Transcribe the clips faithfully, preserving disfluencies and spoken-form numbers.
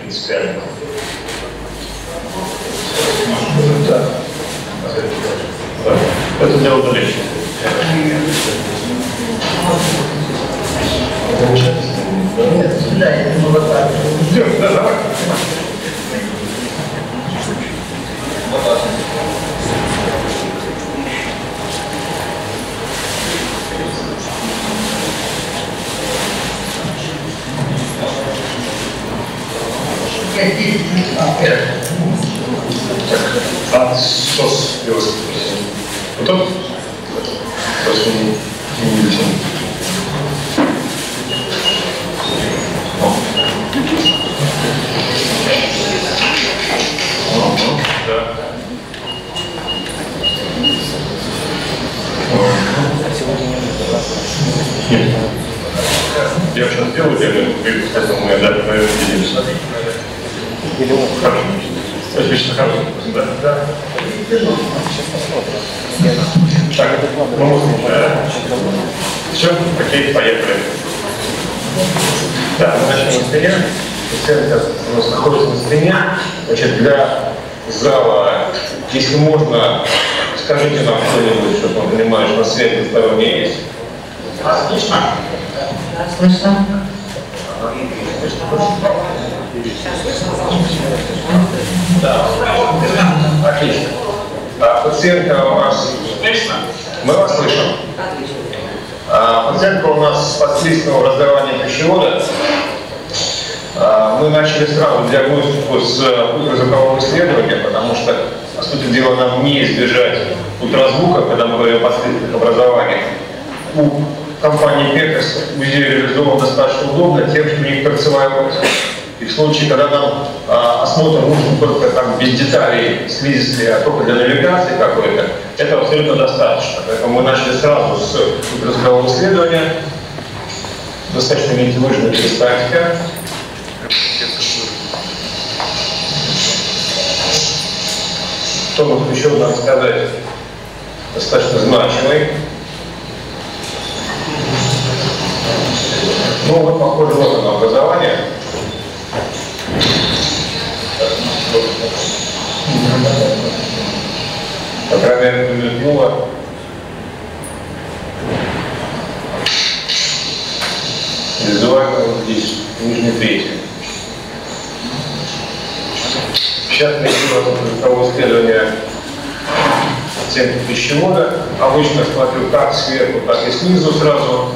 принципиально. Да. Это дело дальше. Нет, да, это было так. Да, давай. А сос велосипед. Вот тот? Просто не, не видите. Да. Нет. Я сейчас сделаю, я говорю, кстати, мы дали, наверное, виделись. Или он хорошо. Отлично, хорошо. Да. Да. Сейчас посмотрим. Так, ну, все, окей, поехали. Да, мы начнем с меня. Центр у нас находится на стене. Значит, для зала, если можно, скажите нам что-нибудь, чтобы мы понимали, что свет двусторонний есть. Слышно? Слышно. Да. Отлично. А пациентка у нас... Слышно? Мы вас слышим. А пациентка у нас с подслистного раздавания пищевода. А мы начали сразу диагностику с ультразвукового исследования, потому что, по сути дела, нам не избежать ультразвука, когда мы говорим о подслистных образованиях. У компании Пекас УЗИ реализован достаточно удобно тем, что у них торцевая область. И в случае, когда нам а, осмотр нужен только там без деталей слизистой, а только для навигации какой-то, этого абсолютно достаточно. Поэтому мы начали сразу с ультразвукового исследования. Достаточно имеете выжженная перистальтика. Что вот еще надо сказать, достаточно значимый. Ну вот, похоже, вот оно образование. По крайней мере, намекнуло. Визуально вот здесь, нижний третий. Сейчас мы делаем того исследования оценки пищевода. Обычно смотрю как сверху, так и снизу сразу.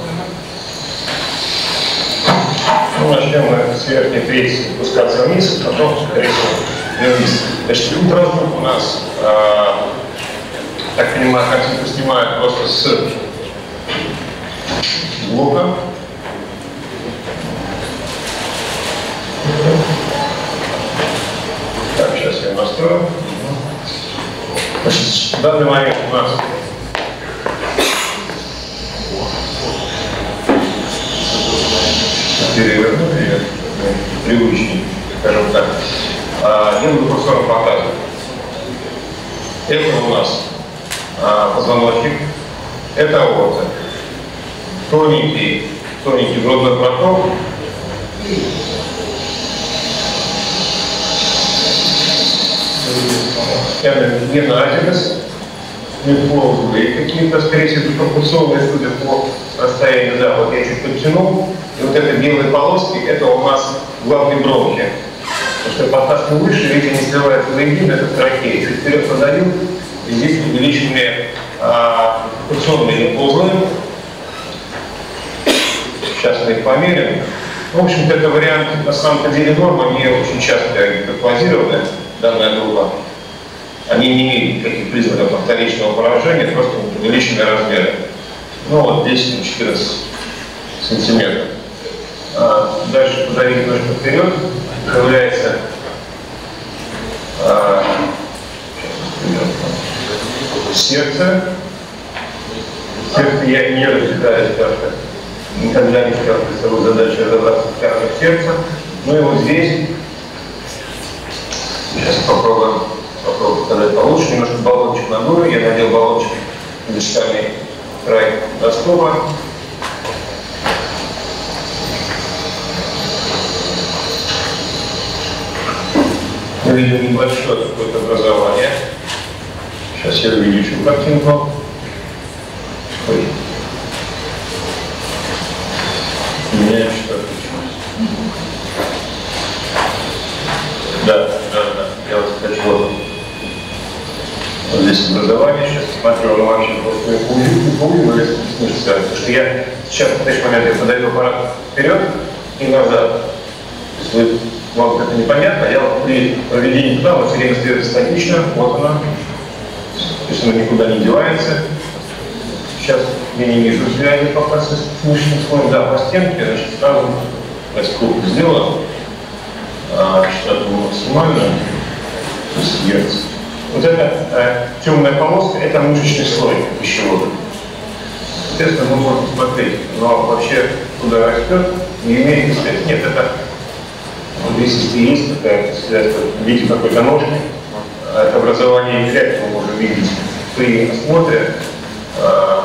Ну, начнем мы с верхней трети спускаться вниз, потом, скорее всего, вниз. Значит, ультразвук у нас, э, так понимаю, картинку снимают просто с блока. Так, сейчас я настрою. Значит, в данный момент у нас перевернули, привычный, скажем так. А, я буду курсором показывать. Это у нас а, позвоночник, это аорта. Тоненький, тоненький грудной проток. Это генатикус, медползы какие-то, скорее всего, пропульсовые, судя по расстоянию, да, вот я чуть подтянул. И вот это белые полоски, это у нас главные бронхи. Потому что подташку выше, видите, не сливается легин, это трахея. Чуть вперед подавил, и здесь увеличенные а, пропульсионные узлы. Сейчас мы их померим. В общем-то, это вариант, на самом деле, норма, не очень часто гипоплазированы, данная группа. Они не имеют никаких признаков вторичного поражения, просто увеличенные размеры. Ну вот десять на четырнадцать сантиметров. А, дальше подавить немножко вперед, появляется а, сердце. Сердце я не разбираюсь, потому что никогда не ставил перед собой задачу разобраться в картах сердца. Ну и вот здесь, сейчас попробуем, попробуем показать получше, немножко баллончик надую, я надел баллончик на дискальный край доскопа. Мы видим небольшое какое-то образование. Сейчас я увеличу картинку. Ой. У меня что-то включилось. Да, да, да. Я вот хочу вот. Вот здесь образование. Сейчас смотрю, оно вообще просто не помню, но смешно. Потому что я сейчас в этот момент я подаю аппарат вперед и назад. То есть вы, вам это непонятно, я вот при проведении туда вот все время стоит статично, вот она. То есть она никуда не девается. Сейчас я не вижу связи пока с мышечным слоем. Да, по стенке, значит, сразу скобку сделала. А, что-то максимально. То есть герц. Вот эта э, темная полоска, это мышечный слой пищевода. Соответственно, мы можем смотреть, но вообще куда растет, не имеет связи. Нет, это вот здесь если есть такая связь в виде какой-то ножки, это образование эффекта мы можем видеть при осмотре. Э,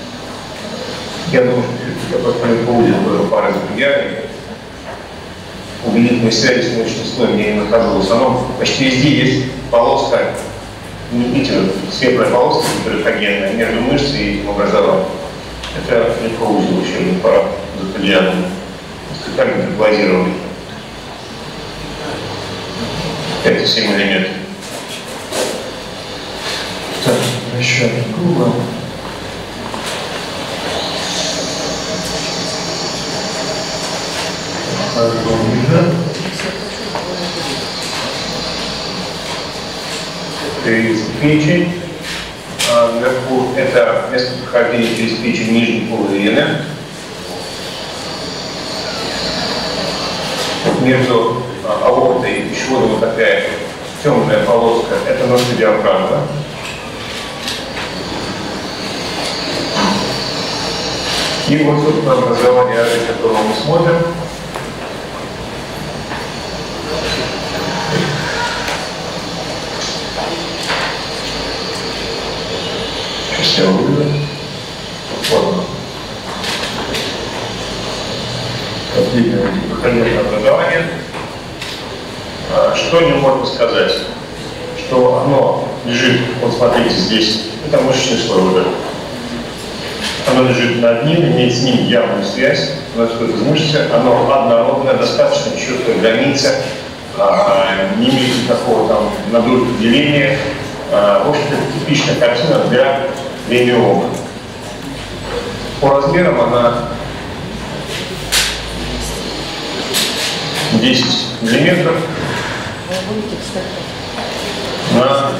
я думаю, что я просто не увидел тоже пары запрягали. Убедительной связи с мышечным слоем я не нахожу. В основном почти везде есть полоска, видите, светлая полоска гиперхогенная между мышцей и этим образованием. Это легко узел еще один пара запрягали. Как гиперплазировали. пять-семь миллиметров. Так, еще один круг. Через печень. А вверху это место прохождения через печень нижней полой вены. Между аортой и пищеводом вот такая темная полоска. Это ножка диафрагмы. И вот, собственно, образование артерии, которое мы смотрим. Сейчас я выведу. Вот оно. Последнее выходное образование. Что не можно сказать? Что оно лежит, вот смотрите, здесь, это мышечный слой вот этот. Оно лежит над ним, имеет с ним явную связь, происходит из мышцы, оно однородное, достаточно четкая граница, а, не имеет никакого там надутого деления. А, в общем-то, типичная картина для лемиомы. По размерам она десять миллиметров на,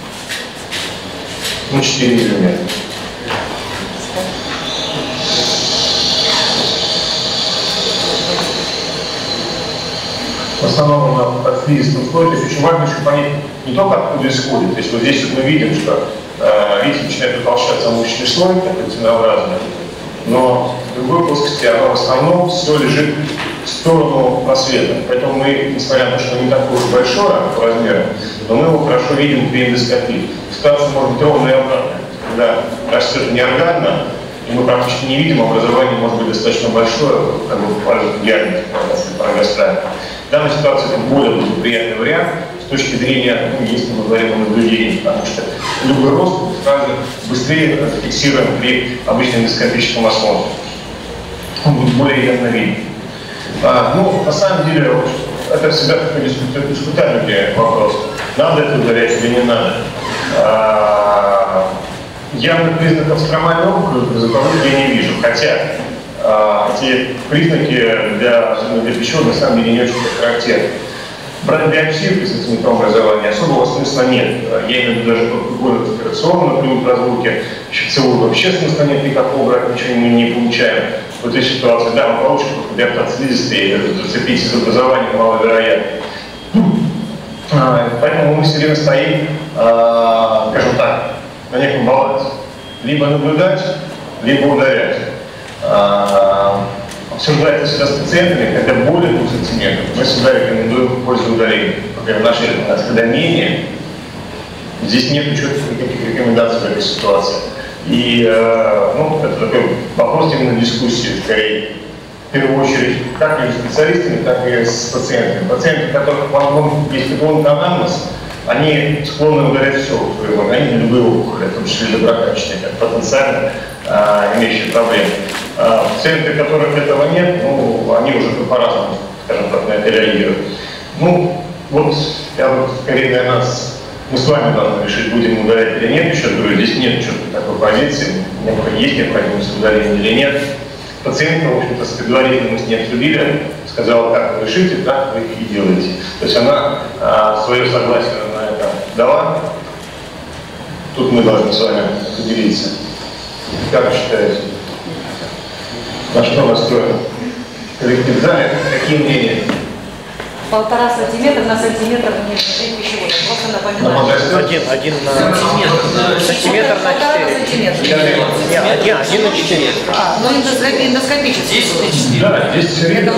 на четыре миллиметра. В основном она под слизистым слоем, то есть очень важно еще понять не только откуда исходит. То есть вот здесь вот мы видим, что э, видите, начинает утолщаться мышечный слой, такой цинообразный, но в другой плоскости оно в основном все лежит в сторону просвета. Поэтому мы, несмотря на то, что не такой уж большой по размеру, но мы его хорошо видим при эндоскопии. Ситуация может быть ровно и обратная. Когда растет неорганно, и мы практически не видим, образование может быть достаточно большое, как бы в диаметре, парагастральное. В данной ситуации это более благоприятный вариант с точки зрения, ну, если мы говорим о наблюдении, потому что любой рост сразу быстрее зафиксируем при обычном эндоскопическом осмотре. Он будет более явно виден. А, ну, на самом деле, это всегда такой дискутабельный вопрос. Надо это удалять или не надо. А, явных признаков стромальной опухоли я не вижу, хотя а, эти признаки для, для пищевода на самом деле не очень характерны. Брать биопсию при сантиметровом образовании особого смысла нет. Я имею в виду даже какую-то операционную при ультразвуке, щипцевую вообще смысла нет никакого, брать ничего мы не получаем. В этой ситуации, да, мы получим биоптат слизистой, зацепить из образования маловероятно. Поэтому мы все время стоим, скажем так, на неком балансе. Либо наблюдать, либо ударять. Обсуждается всегда с пациентами, когда более двух сантиметров, мы всегда рекомендуем в пользу удаления. Например, наши когда менее, здесь нет четких никаких рекомендаций в этой ситуации. И э, ну, это такой вопрос именно дискуссии, скорее. в первую очередь, как и с специалистами, так и с пациентами. Пациенты, у которых в основном есть анамнез, они склонны удалять все в своем организме, любые опухоли, в том числе доброкачественные, как потенциально а, имеющие проблемы. А пациенты, которых этого нет, ну, они уже по-разному, скажем так, на это реагируют. Ну, вот, я вот, скорее, наверное, мы с вами должны решить, будем удалять или нет. Еще говорю, здесь нет что-то такой позиции, есть необходимость удаления или нет. Пациентка, в общем-то, с предварительно мы с ней обсудили, сказала, как вы решите, так вы и делаете. То есть она а, свое согласие на это дала. Тут мы должны с вами поделиться. Как вы считаете? На что настроен коллектив в зале? Какие мнения? Полтора сантиметра на сантиметр внешний пищевод. Просто напоминаю. Один, один на сантиметр на четыре. Нет, один, один на четыре. А, ну эндоскопически. десять на четыре. Да, здесь речь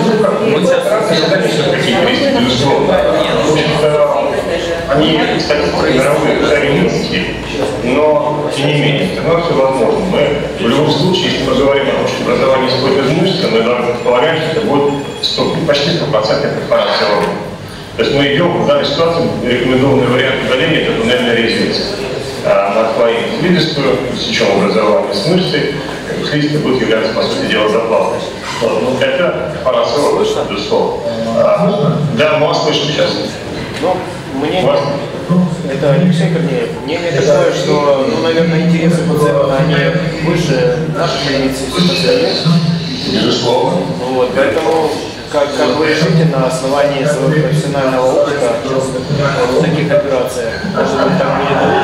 какие-то риски, безусловно. В общем-то, они, кстати, мировые цари, но тем не менее, но все возможно. Мы в любом случае, если мы говорим о том, что образование исходит из мышцы, мы должны предполагать, что это будет почти стопроцентная препарация органа. То есть мы идем в данной ситуации, рекомендованный вариант удаления – это туннельная резекция. На твоей слизистую, сечем образование с мышцей, слизистая будет являться, по сути дела, заплатой. Вот. Ну, это препарация органа, безусловно. А, да, мы вас слышим сейчас. Ну, мне, это Алексей Корнеев. Мнение такое, что, ну, наверное, интересы пациента, они выше наших позиций, всех остальных. Безусловно. Вот, поэтому, как, как вы решите на основании своего профессионального опыта в таких операциях, может быть, так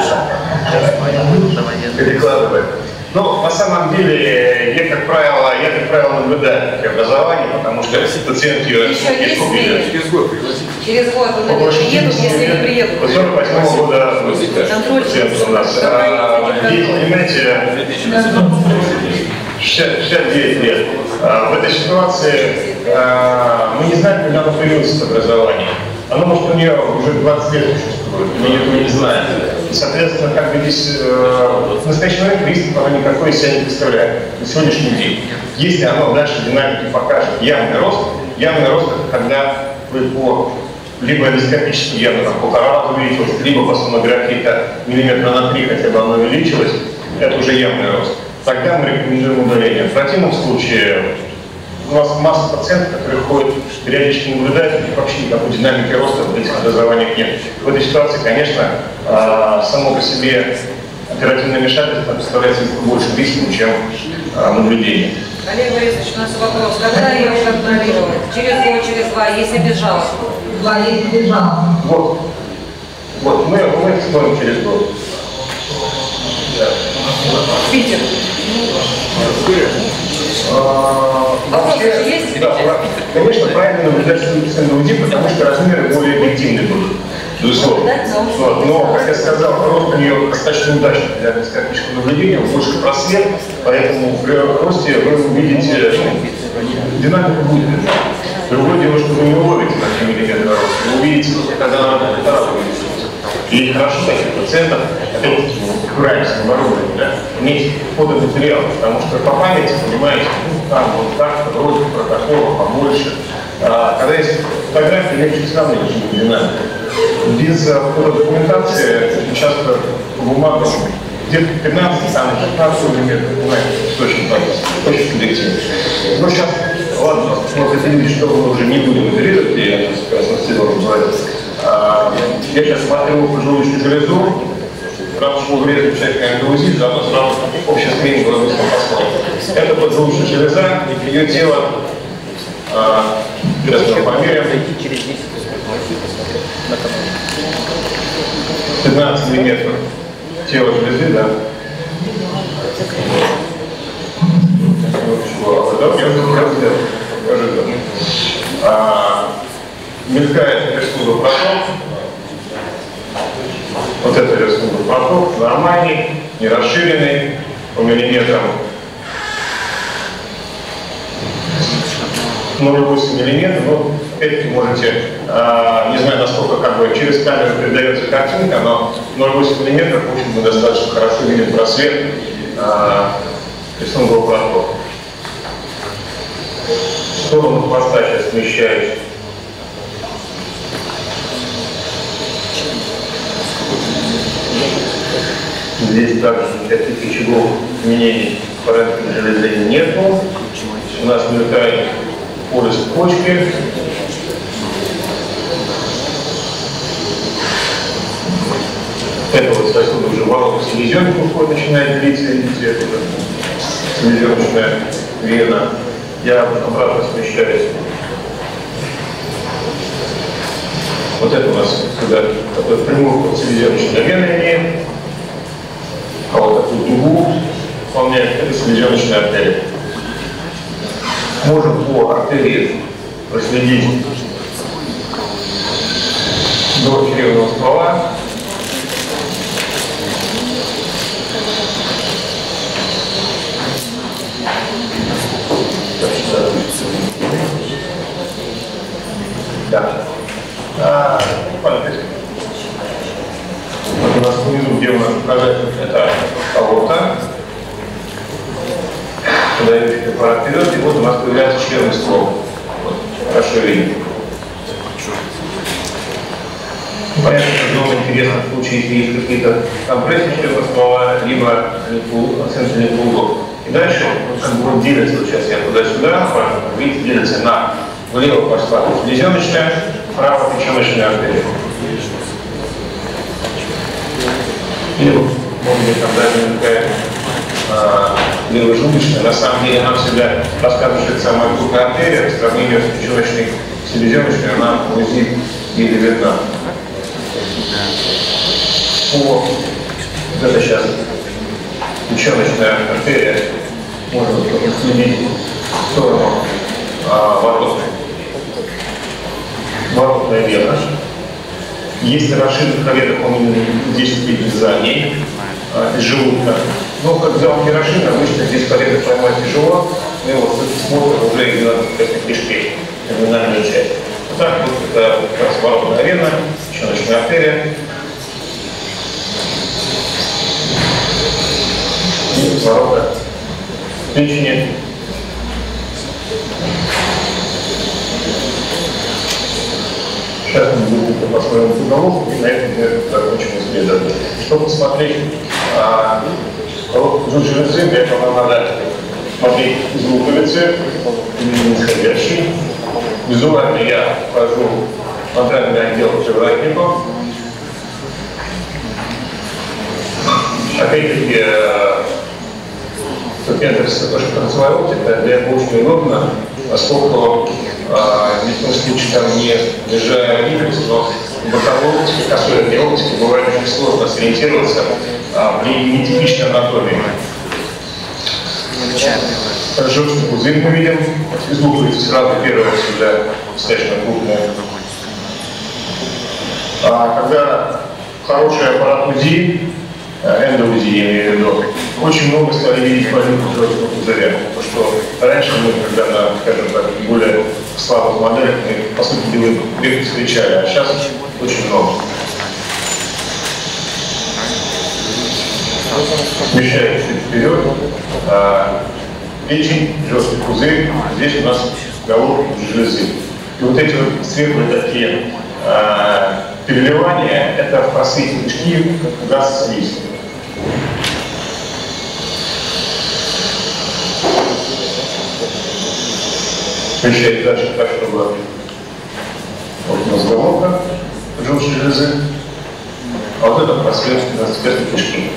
будет лучше? Перекладывает. Ну, на самом деле, я, как правило, я, как правило, наблюдаю такие образования, потому что пациент ее Еще есть время? через год пригласить. Через год он приедут, если не приедут. С сорок восьмого года пациент у нас. А, есть, понимаете, шестьдесят девять лет. А, в этой ситуации а, мы не знаем, когда оно появилось, это образование. Оно, может, у нее уже двадцать лет существует, мы этого не знаем. И, соответственно, как бы здесь э, в настоящий момент риск оно никакой из себя не представляет на сегодняшний день. Если оно дальше динамики покажет явный рост, явный рост – это когда вы по либо эндоскопически явно там полтора раза увеличилось, либо по сонографии миллиметра на три хотя бы оно увеличилось, это уже явный рост. Тогда мы рекомендуем удаление. В противном случае у нас масса пациентов, которые ходят, периодически наблюдают, и вообще никакой динамики роста в этих образованиях нет. В этой ситуации, конечно, само по себе оперативное вмешательство представляется большим риском, чем наблюдение. Олег Борисович, у нас вопрос. Когда ее контролировать? Через год, через два, если без жалоб? Два, если без жалоб. Вот. Вот, мы, мы это смотрим через год. Питер. А, вообще, есть? Да, конечно, правильно наблюдать с УЗИ, потому что размеры более объективны будут. Безусловно. Вот. Но, как я сказал, рост у нее достаточно удачный для эндоскопического наблюдения, больше просвет, поэтому при росте вы увидите, ну, динамика будет. Другое дело, что вы не уловите на три миллиметра роста, вы увидите, когда она полтора увеличится. И хорошо таких пациентов, опять правильно оборудование, да, иметь фотоматериал, потому что по памяти, понимаете, ну, там вот так, вроде протокола побольше. А, когда есть фотографии, легче сравнивать динамику. Без фотодокументации часто по бумагам где-то пятнадцать, там пятнадцать миллиметров, понимаете, точно так, очень субъективно. Но сейчас, ладно, вот это видите, что мы уже не будем оперировать, и я как раз на стену говорю. А, я сейчас смотрю поджелудочную железу, сразу же врезать человека на УЗИ, заодно сразу общий скрининг глазных посмотрим. Это поджелудочная железа, ее тело, а, сейчас мы померяем. пятнадцать миллиметров тело железы, да. Мелькает рисунок проток. Вот это рисунок проток, нормальный, не расширенный, по миллиметрам ноль целых восемь миллиметров. Ну, опять-таки можете, а, не знаю, насколько как бы через камеру передается картинка, но ноль целых восемь миллиметров, в общем, мы достаточно хорошо видим просвет а, рисункового протока. сторону хвоста сейчас смещаюсь. Здесь также никаких рычагов изменений параметров железы нету. У нас мелькает полис почки. Это вот сосуд уже воронка селезенки уходит, начинает делиться, видите, это селезеночная вена. Я обратно смещаюсь. Вот это у нас сюда такой прямой селезеночная вена имеет. А вот такую дугу выполняет это селезеночная артерия. Можем по артерии проследить до черевного ствола. Да. А, вот у нас внизу, где у нас показатель, это колота. Туда идет аппарат вперед, и вот у нас появляется черный ствол. Вот, хорошо видно. Понятно, что много интересных случаев, если есть какие-то компрессии черного ствола, либо центральный полузок. И дальше как бы он делится, вот сейчас я туда-сюда, видите, делится на влево пошла селезеночная, вправо печеночная артерия. Или, может быть, там даже такая а, левожелудочная. На самом деле нам всегда рассказывают, что это самая крупная артерия, в сравнении с печеночной селезеночной, она в УЗИ еле видна. О, вот это сейчас печеночная артерия, можно следить в сторону а, воротной. Воротная вена. Если расширенных коветок, он здесь видит за ней, а, из желудка. Но когда он не расширен, обычно здесь коветок поймать тяжело, мы его смотрим уже именно в кишке, терминальную часть. Вот так вот это как раз воротная вена, печеночная артерия. И ворота печени. Сейчас мы будем посмотреть уголовку, и на этом мы закончим исследование. Чтобы посмотреть а, жуть железы, для этого нам надо смотреть из луковицы, нисходящий. Визуально я вхожу в антральный отдел привратнику. Опять-таки, Пентекс это тоже концевая оптика, для этого очень удобно, поскольку в этом случае там не лежа импульс, но боковой оптике, косой этой оптики бывает очень сложно сориентироваться а, при нетипичной анатомии. Жёсткий пузырь мы видим, из луковицы сразу первая сюда достаточно крупная. А когда хороший аппарат УЗИ, эндоузи, я имею в виду, очень много стали видеть маленького жёсткого пузыря. Потому что раньше мы, когда на, скажем так, более слабых моделях, мы, по сути дела, их встречали, а сейчас очень много. Смещаюсь чуть вперед. А, печень, жесткий пузырь, здесь у нас головка железы. И вот эти вот светлые такие а, переливания, это в просвете кишки газ слизь. Смещаюсь дальше так, чтобы вот у нас головка желчной железы, а вот это просвет на кишки.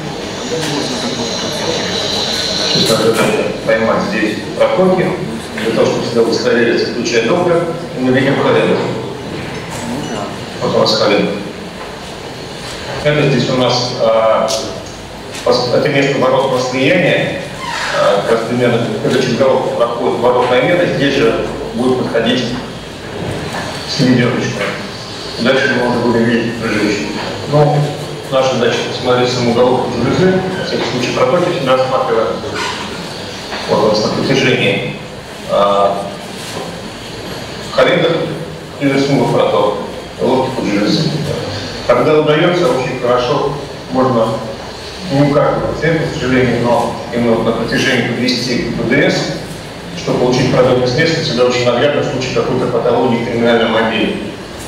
Сейчас надо поймать здесь протоки, для того, чтобы всегда удостовериться, включая доплер, и мы видим коленку. Вот у нас коленка. Это здесь у нас а, это место воротного слияния, а, как раз примерно, когда через головку проходит воротная вена, здесь же будет подходить селезеночная. Дальше мы уже будем видеть приживущий. Но наша задача посмотреть саму головку железы, на всякий случай протоки всегда осматриваем. Вот у нас на протяжении а, коленок и рисунок проток, головку железы. Когда удается, очень хорошо можно, не у каждого пациента, к сожалению, но именно на протяжении подвести БДС, чтобы получить продукты следствия, всегда очень наглядно в случае какой-то патологии в криминальном отделе.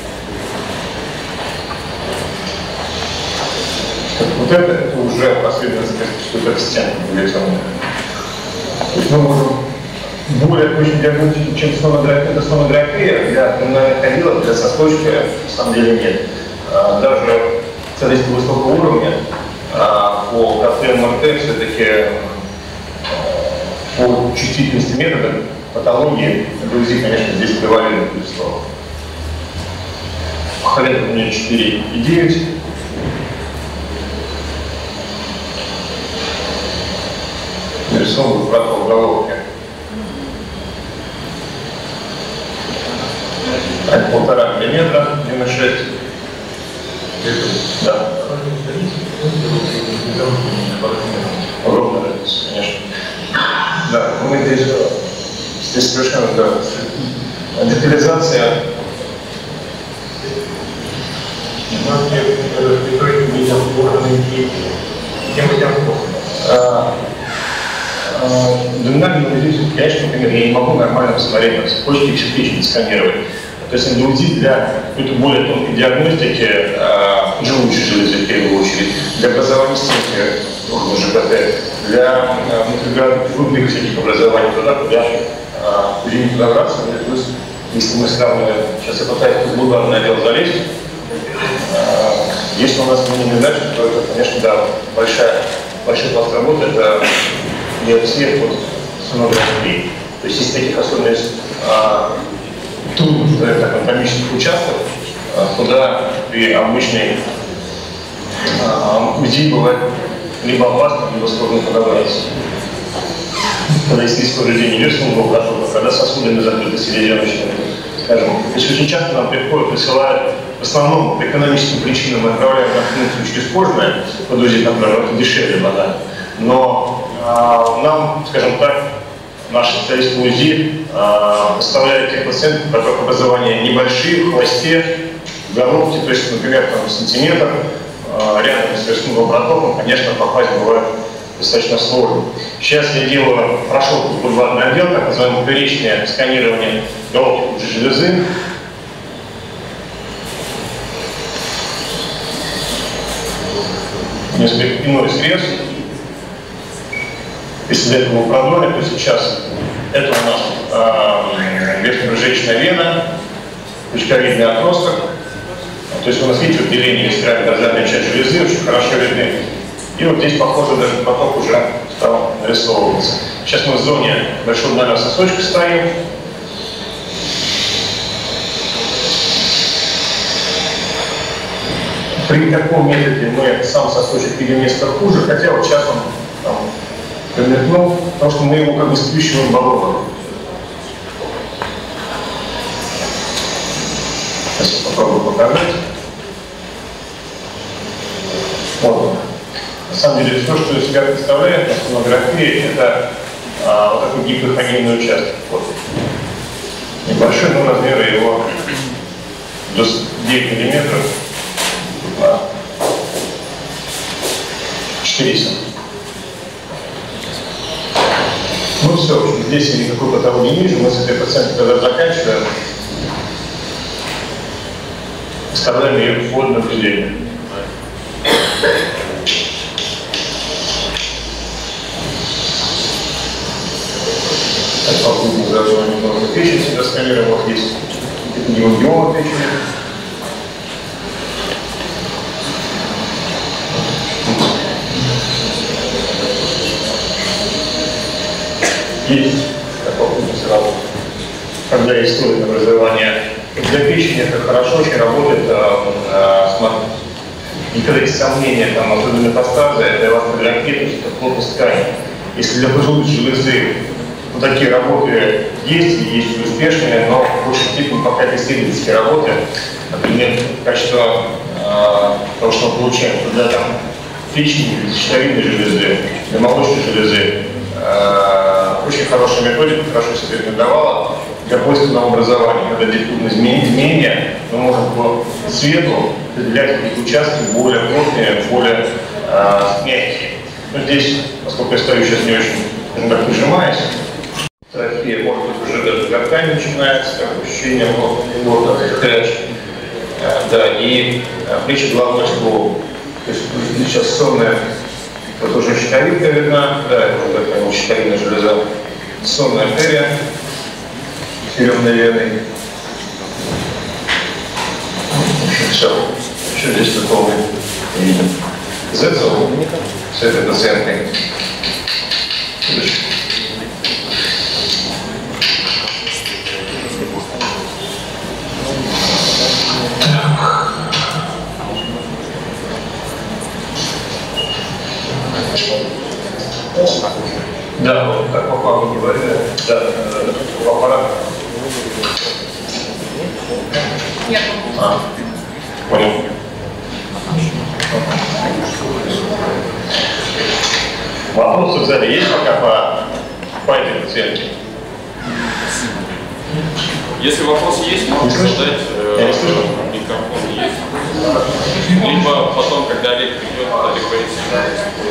Вот это, это уже последовательность какой-то стенки электронной. То есть мы можем более точно диагностику, чем сонография. Это сонография для криминальных отделов, для сосочка, на самом деле нет. А, даже специалисты высокого уровня а, по ка тэ эм эр тэ все-таки по чувствительности метода патологии УЗИ, конечно, здесь превалирует вещество. Холет у меня четыре и девять. Нарисован в брату уголовке. Это полтора миллиметра, девяносто шесть. Да. Ровно разница, конечно. Да, мы здесь, здесь совершенно, да, детализация. Доминальный УЗИ, конечно, например, я не могу нормально посмотреть на цепочки и психически сканировать. То есть это УЗИ для какой-то более тонкой диагностики э, желудочной железы, в первую очередь, для образования стенки жэ ка тэ, для э, внутренних всяких образований, туда, куда э, УЗИ не подобраться. То есть, если мы сравниваем, сейчас я пытаюсь в глубинное отдел залезть, э, если у нас минимальный датчик, то это, конечно, да, большая, большой пласт работы, это биопсия под сонографией. То есть есть таких особенно э, трудных, так, анатомических участков, куда при обычной э, УЗИ бывает либо опасно, либо сложно подобраться. Когда есть риск повреждения весового протока, когда сосудами закрыты селезеночными, скажем. То есть очень часто нам приходят, присылают, в основном по экономическим причинам мы отправляем на функцию через кожное, под УЗИ, например, это дешевле вода. Но э, нам, скажем так, наши специалисты УЗИ э, поставляют тех пациентов, у которых образования небольшие, в хвосте, в головке, то есть, например, там, сантиметр, э, рядом с весным протоком, конечно, попасть бывает достаточно сложно. Сейчас я делаю, прошел бульварный отдел, так называемое первичное сканирование головки железы. Несколько иной срез. Если до этого продолжали, то сейчас это у нас э, верхнебрюшечная вена, пучковидный отросток. То есть у нас, видите, деление висцерально-дорзальной части железы очень хорошо видны. И вот здесь, похоже, даже поток уже стал нарисовываться. Сейчас мы в зоне большого дальнего сосочка стоим. При таком методе мы сам сосочек видим несколько хуже, хотя вот сейчас он там промелькнул, потому что мы его как бы сплющиваем баллоном. Сейчас я попробую показать. Вот. На самом деле, все, что из себя представляет на сонографии, это а, вот такой гипохонейный участок. Вот. Небольшой, но размеры его до девяти миллиметров на четыре сантиметра. Ну все, в общем, здесь я никакой патологии не вижу. Мы с этой пациенткой когда заканчиваем, оставляем ее под наблюдением. Так, попутно заодно немного печень себя сканировал. Вот есть гемогиома печени. Есть, как попутно сразу, когда есть стойное образование. Для печени это хорошо очень работает. А, а, и когда есть сомнения, там, особенно метастазы, это васкуляритет, это плотность ткани. Если для поджелудочной железы вот такие работы есть, и есть успешные, но в большей степени пока это исследовательские работы, например, качество э, того, что мы получаем, для там, печени, щитовидной железы, для молочной железы, э, очень хорошая методика, хорошо себя рекомендовала для поиска образования. Когда диффузные изменения, мы можем по цвету определять какие-то участки более плотные, более э, мягкие. Но здесь, поскольку я стою сейчас не очень, скажем так, нажимаясь, трахея, может быть, уже даже гортань начинается, такое ощущение вот, кряж. Да, и плечи головной ствол. То есть сейчас сонная, вот уже щитовидка видна, да, это уже такая щитовидная железа, сонная артерия, серебряной веной. Все, еще здесь такого видим. Зецел с этой пациенткой. Да, вот как попал, вы говорили, да, аппарат. Нет. А, понял. Вопросы в зале есть пока по, по этой пациентке? Если вопрос есть, можно задать, э, микрофон есть. Либо потом, когда Олег придет, Олег говорит.